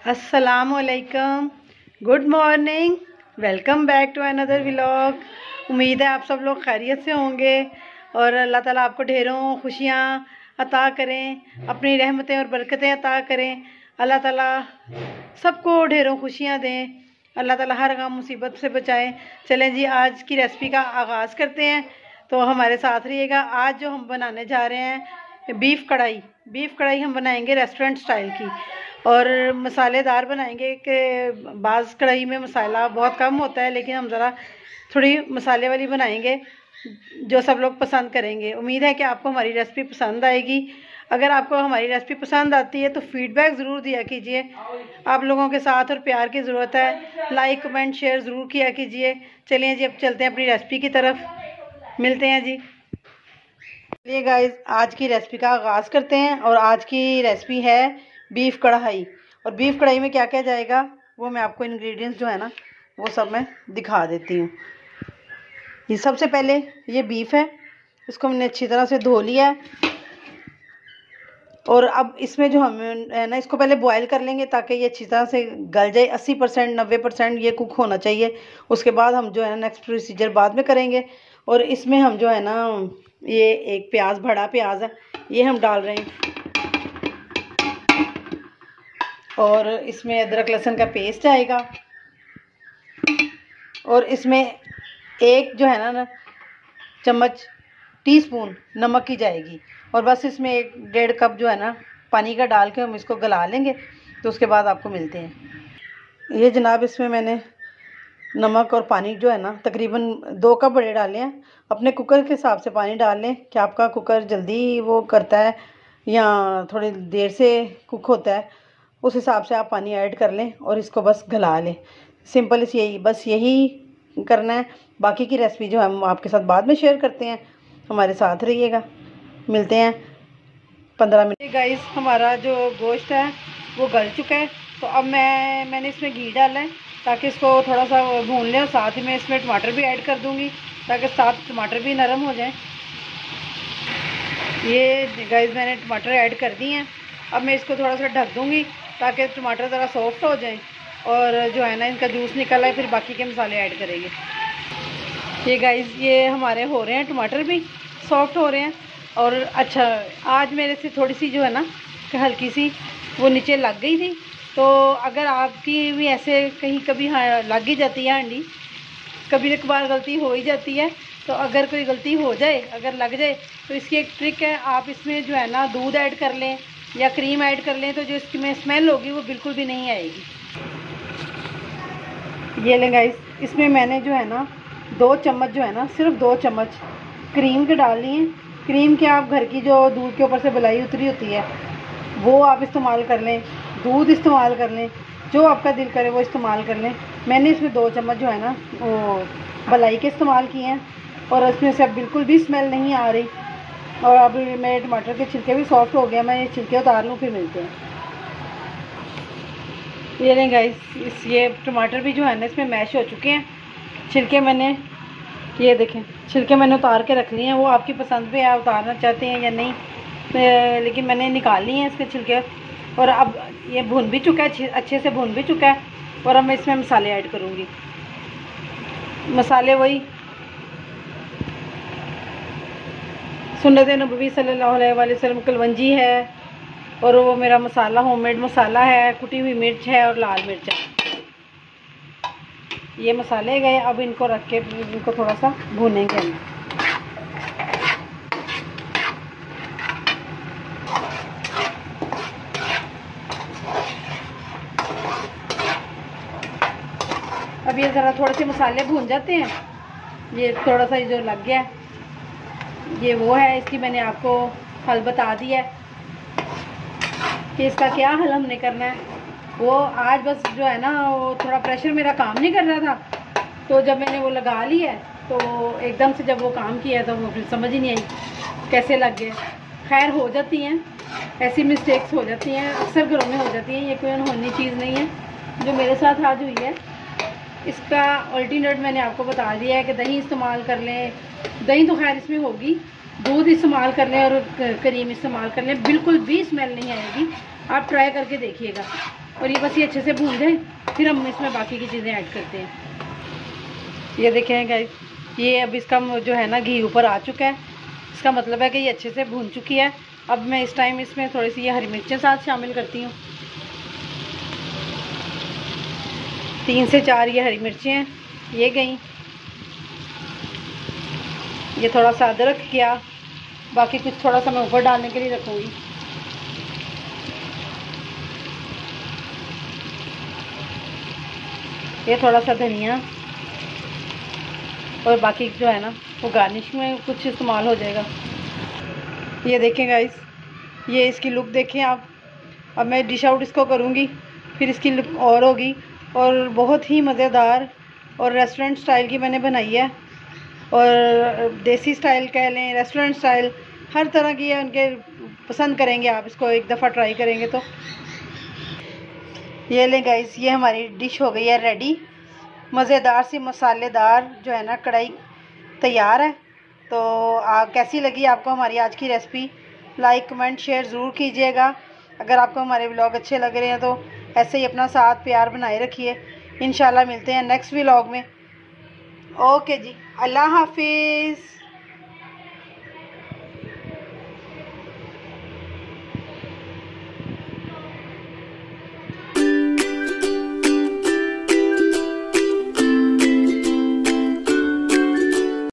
अस्सलामुअलैकुम, good morning, welcome back to another vlog. उम्मीद है आप सब लोग खैरियत से होंगे और अल्लाह ताला आपको ढेरों खुशियाँ अता करें, अपनी रहमतें और बरकतें अता करें। अल्लाह ताला सबको ढेरों खुशियाँ दें, अल्लाह ताला हर गम मुसीबत से बचाएं। चलें जी, आज की रेसिपी का आगाज़ करते हैं, तो हमारे साथ रहिएगा। आज जो हम बनाने जा रहे हैं बीफ कढ़ाई हम बनाएंगे रेस्टोरेंट स्टाइल की, और मसालेदार बनाएंगे कि बाज़ कढ़ाई में मसाला बहुत कम होता है, लेकिन हम ज़रा थोड़ी मसाले वाली बनाएंगे जो सब लोग पसंद करेंगे। उम्मीद है कि आपको हमारी रेसिपी पसंद आएगी। अगर आपको हमारी रेसिपी पसंद आती है तो फीडबैक ज़रूर दिया कीजिए। आप लोगों के साथ और प्यार की ज़रूरत है, लाइक कमेंट शेयर ज़रूर किया कीजिए। चलिए जी, अब चलते हैं अपनी रेसिपी की तरफ, मिलते हैं जी। चलिए गाइस, आज की रेसिपी का आगाज़ करते हैं, और आज की रेसिपी है बीफ कढ़ाई। और बीफ कढ़ाई में क्या क्या जाएगा वो मैं आपको इंग्रेडिएंट्स जो है ना वो सब मैं दिखा देती हूँ। ये सबसे पहले ये बीफ है, इसको हमने अच्छी तरह से धो लिया है, और अब इसमें जो हम है ना इसको पहले बॉयल कर लेंगे ताकि ये अच्छी तरह से गल जाए। 80% 90% ये कुक होना चाहिए। उसके बाद हम जो है ना नेक्स्ट प्रोसीजर बाद में करेंगे। और इसमें हम जो है ना ये एक प्याज, बड़ा प्याज है, ये हम डाल रहे हैं, और इसमें अदरक लहसुन का पेस्ट आएगा, और इसमें एक जो है ना चम्मच टीस्पून नमक की जाएगी, और बस इसमें 1.5 कप जो है ना पानी का डाल के हम इसको गला लेंगे। तो उसके बाद आपको मिलते हैं। ये जनाब, इसमें मैंने नमक और पानी जो है ना तकरीबन 2 कप बड़े डाले हैं। अपने कुकर के हिसाब से पानी डाल लें कि आपका कुकर जल्दी वो करता है या थोड़ी देर से कुक होता है, उस हिसाब से आप पानी ऐड कर लें और इसको बस गला लें। सिंपल बस यही करना है। बाकी की रेसिपी जो हम आपके साथ बाद में शेयर करते हैं, हमारे साथ रहिएगा। मिलते हैं 15 मिनट। गाइस, हमारा जो गोश्त है वो गल चुका है, तो अब मैंने इसमें घी डाला है ताकि इसको थोड़ा सा भून लें, और साथ ही मैं इसमें टमाटर भी ऐड कर दूंगी ताकि साथ टमाटर भी नरम हो जाए। ये गाइस, मैंने टमाटर ऐड कर दिए हैं। अब मैं इसको थोड़ा सा ढक दूंगी ताकि टमाटर ज़रा सॉफ्ट हो जाए, और जो है ना इनका जूस निकल आए, फिर बाकी के मसाले ऐड करेंगे। ये गाइस, ये हमारे हो रहे हैं, टमाटर भी सॉफ्ट हो रहे हैं। और अच्छा, आज मेरे से थोड़ी सी जो है ना हल्की सी वो नीचे लग गई थी, तो अगर आपकी भी ऐसे कहीं कभी लग ही जाती है हांडी, कभी एक बार गलती हो ही जाती है, तो अगर कोई गलती हो जाए, अगर लग जाए, तो इसकी एक ट्रिक है। आप इसमें जो है ना दूध ऐड कर लें या क्रीम ऐड कर लें, तो जो इसकी में स्मेल होगी वो बिल्कुल भी नहीं आएगी। ये लें गाइस, इसमें मैंने जो है ना 2 चम्मच जो है ना, सिर्फ 2 चम्मच क्रीम के डाल लिए हैं। क्रीम के आप घर की जो दूध के ऊपर से मलाई उतरी होती है वो आप इस्तेमाल कर लें, दूध इस्तेमाल कर लें, जो आपका दिल करे वो इस्तेमाल कर लें। मैंने इसमें 2 चम्मच जो है ना वो मलाई के इस्तेमाल किए हैं, और इसमें से अब बिल्कुल भी स्मेल नहीं आ रही। और अब मेरे टमाटर के छिलके भी सॉफ्ट हो गया, मैं ये छिलके उतार लूँ, फिर मिलते हैं। ये लें गाइस, ये टमाटर भी जो है ना इसमें मैश हो चुके हैं। छिलके मैंने, ये देखें, छिलके मैंने उतार के रख लिए हैं। वो आपकी पसंद पे है, उतारना चाहते हैं या नहीं, लेकिन मैंने निकाल लिए हैं इसके छिलके। और अब ये भुन भी चुका है, अच्छे से भुन भी चुका है। और अब मैं इसमें मसाले ऐड करूँगी। मसाले वही सुन्नत नबवी सल्लल्लाहु अलैहि वसल्लम कलवंजी है, और वो मेरा मसाला होममेड मसाला है, कुटी हुई मिर्च है और लाल मिर्च है। ये मसाले गए, अब इनको रख के इनको थोड़ा सा भूनेंगे हम। अब ये ज़रा थोड़े से मसाले भून जाते हैं। ये थोड़ा सा जो लग गया, ये वो है, इसकी मैंने आपको हल बता दिया है कि इसका क्या हल हमने करना है। वो आज बस जो है ना वो थोड़ा प्रेशर मेरा काम नहीं कर रहा था, तो जब मैंने वो लगा लिया तो एकदम से जब वो काम किया तो वो फिर समझ ही नहीं आई कैसे लग गए। खैर, हो जाती हैं ऐसी मिस्टेक्स, हो जाती हैं, अक्सर घरों में हो जाती हैं, ये कोई अनहोनी चीज़ नहीं है जो मेरे साथ आज हुई है। इसका अल्टरनेट मैंने आपको बता दिया है कि दही इस्तेमाल कर लें। दही तो खैर इसमें होगी, दूध इस्तेमाल कर लें और क्रीम इस्तेमाल कर लें, बिल्कुल भी स्मेल नहीं आएगी। आप ट्राई करके देखिएगा। और ये बस ये अच्छे से भून जाए, फिर हम इसमें बाकी की चीज़ें ऐड करते हैं। ये देखें गाइस, ये अब इसका जो है ना घी ऊपर आ चुका है, इसका मतलब है कि ये अच्छे से भून चुकी है। अब मैं इस टाइम इसमें थोड़ी सी ये हरी मिर्चें साथ शामिल करती हूँ। 3 से 4 ये हरी मिर्चें हैं, ये गई। ये थोड़ा सा अदरक किया, बाकी कुछ थोड़ा सा मैं ऊपर डालने के लिए रखूँगी। ये थोड़ा सा धनिया, और बाकी जो है ना वो गार्निश में कुछ इस्तेमाल हो जाएगा। ये देखें गाइस, ये इसकी लुक देखें आप। अब मैं डिश आउट इसको करूँगी, फिर इसकी लुक और होगी, और बहुत ही मज़ेदार और रेस्टोरेंट स्टाइल की मैंने बनाई है। और देसी स्टाइल कह लें, रेस्टोरेंट स्टाइल, हर तरह की है। उनके पसंद करेंगे आप इसको, एक दफ़ा ट्राई करेंगे तो। ये लें गाइस, ये हमारी डिश हो गई है रेडी। मज़ेदार सी मसालेदार जो है ना कढ़ाई तैयार है। तो कैसी लगी आपको हमारी आज की रेसिपी? लाइक कमेंट शेयर ज़रूर कीजिएगा। अगर आपको हमारे व्लॉग अच्छे लग रहे हैं तो ऐसे ही अपना साथ प्यार बनाए रखिए। इंशाल्लाह मिलते हैं नेक्स्ट व्लॉग में। ओके जी, अल्लाह हाफिज़।